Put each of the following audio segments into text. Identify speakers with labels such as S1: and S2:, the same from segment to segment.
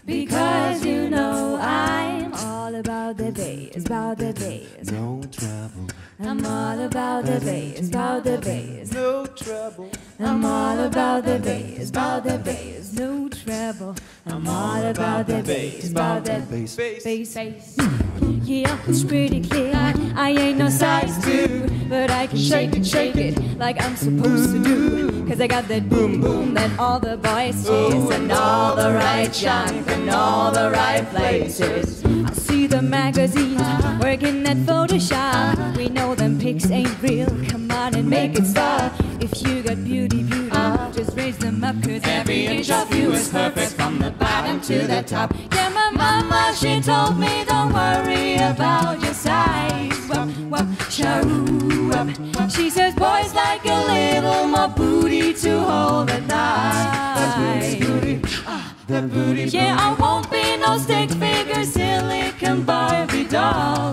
S1: Because you know I'm all about the bass, about the bass.
S2: No trouble.
S1: I'm all about the bass, about the bass.
S2: No trouble.
S1: I'm all about the bass, about the bass. No treble. I'm all about the bass, about the bass, bass. Yeah, it's pretty clear. I ain't no size 2, but I can shake it like I'm supposed to do. Cause I got that boom boom that all the boys chase, and all the right junk in all the right places. I see the magazines working at Photoshop. We know them pics ain't real. Come on and make it stop. If you got beauty, just raise them up. Cause every inch of you is perfect from the bottom to the top. Yeah, my mama, she told me don't worry about your size. She says boys like a little more booty to hold at night. Yeah, I won't be no stick figure silicon Barbie doll.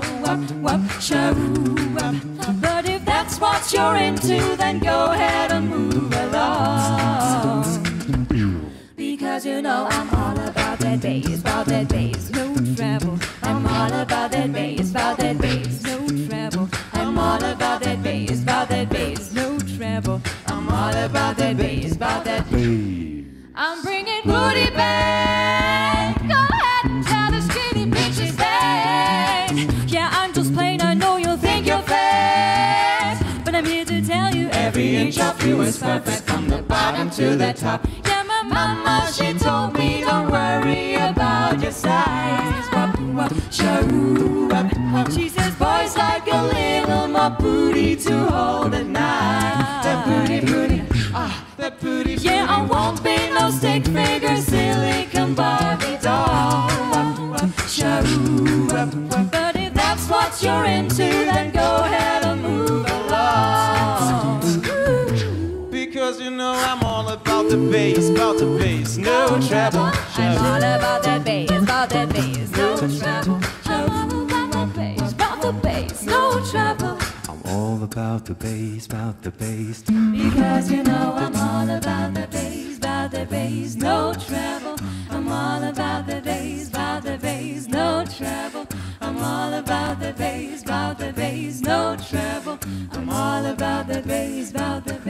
S1: But if that's what you're into, then go ahead and move along. Because you know I'm all about that bass, no treble. I'm all about that bass, no treble. I'm all about that bass, no treble. I'm all about that bass, I'm bringing booty back. Go ahead and tell the skinny bitches that. Yeah, I'm just plain, I know you'll think you're fat, but I'm here to tell you every inch of you is perfect from the bottom to the top. Yeah, my mama, she told me don't worry about your size. She says boys like a little more booty to hold at night. That booty, that booty. Yeah, I won't be no stick figure silicon Barbie doll. But if that's what you're into, then go ahead and move along.
S2: Because you know I'm all about the bass, no treble.
S1: I'm all about that bass, no treble. I'm all about the bass, no treble.
S2: I'm all about the bass,
S1: Because you know I'm all about the bass, no treble. I'm all about the bass, no treble. I'm all about the bass, no treble. I'm all about the bass,